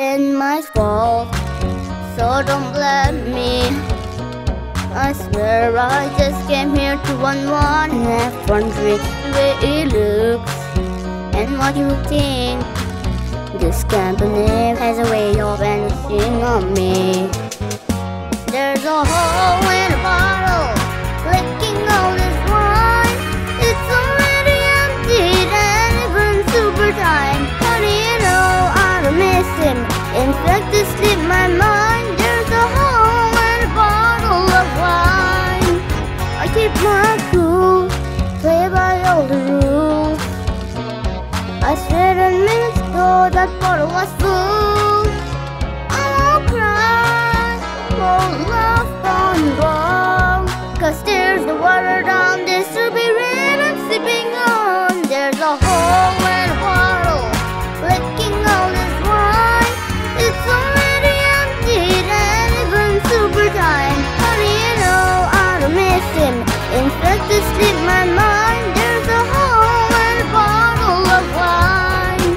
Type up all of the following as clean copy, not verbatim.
been my fault, so don't blame me. I swear I just came here to unwind and have fun with the way it looks and what you think. This company has a way of vanishing on me. There's a hole in a bottle, licking all this wine. It's already empty and even super time. Honey, you know I don't miss him. In fact, this slipped my mind. There's a hole in a bottle of wine. I keep my cool, play by all the rules. I swear 10 minutes ago that bottle was full. I won't cry, won't laugh on wrong, 'cause there's the water down this ruby red I'm sipping on. There's a hole in a bottle, licking all this wine. It's already emptied and even super time. Honey, you know I don't miss him. In fact, it slipped my mind. There's a hole in a bottle of wine.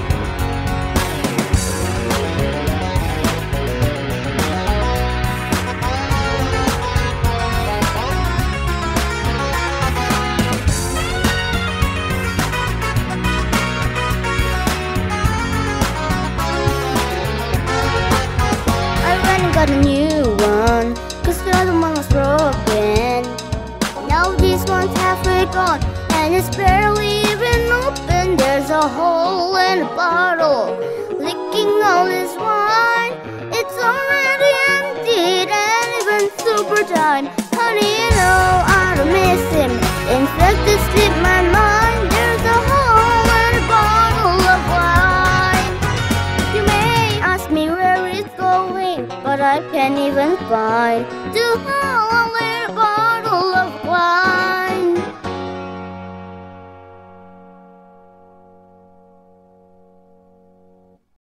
I went and got a new one, 'cause the other one was broken. Now this one's halfway gone and it's barely even open. There's a hole in a bottle, licking all this wine. It's already emptied and even super time. Honey, you know I don't miss him. In fact, it slipped my mind. There's a hole in a bottle of wine. You may ask me where it's going, but I can't even find.